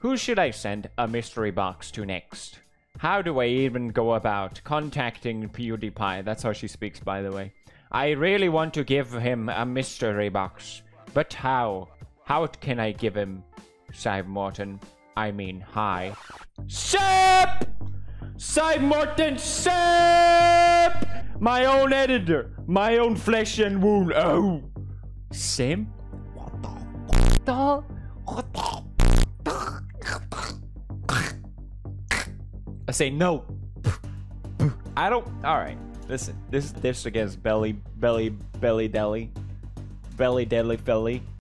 Who should I send a mystery box to next? How do I even go about contacting PewDiePie? That's how she speaks, by the way. I really want to give him a mystery box. But how? How can I give him Sive Morton? I mean, hi. Simp! Sive Morton Simp! My own editor. My own flesh and wound. Oh. Simp? What the? I say no. I don't. All right. Listen. This against belly deli, belly deadly Philly.